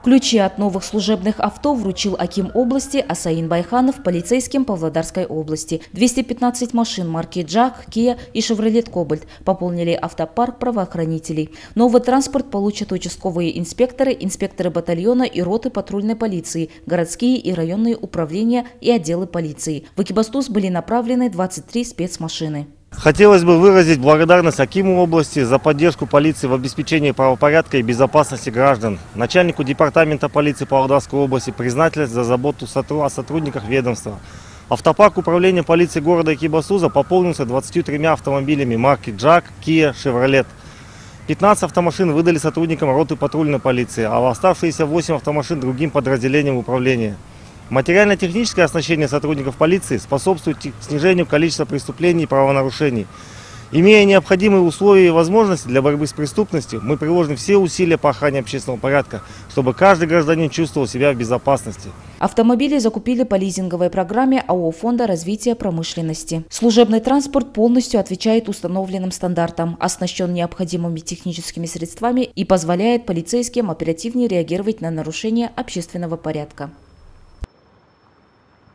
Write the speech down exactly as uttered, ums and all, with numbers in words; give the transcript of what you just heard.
Ключи от новых служебных авто вручил аким области Асаин Байханов полицейским Павлодарской области. двести пятнадцать машин марки Джак, Kia и Chevrolet Cobalt пополнили автопарк правоохранителей. Новый транспорт получат участковые инспекторы, инспекторы батальона и роты патрульной полиции, городские и районные управления и отделы полиции. В Экибастуз были направлены двадцать три спецмашины. Хотелось бы выразить благодарность акиму области за поддержку полиции в обеспечении правопорядка и безопасности граждан, начальнику департамента полиции Павлодарской области признательность за заботу о сотрудниках ведомства. Автопарк управления полиции города Экибастуза пополнился двадцатью тремя автомобилями марки Джак, Kia, Chevrolet. пятнадцать автомашин выдали сотрудникам роты патрульной полиции, а оставшиеся восемь автомашин другим подразделениям управления. Материально-техническое оснащение сотрудников полиции способствует снижению количества преступлений и правонарушений. Имея необходимые условия и возможности для борьбы с преступностью, мы приложим все усилия по охране общественного порядка, чтобы каждый гражданин чувствовал себя в безопасности. Автомобили закупили по лизинговой программе АО Фонда развития промышленности. Служебный транспорт полностью отвечает установленным стандартам, оснащен необходимыми техническими средствами и позволяет полицейским оперативнее реагировать на нарушения общественного порядка.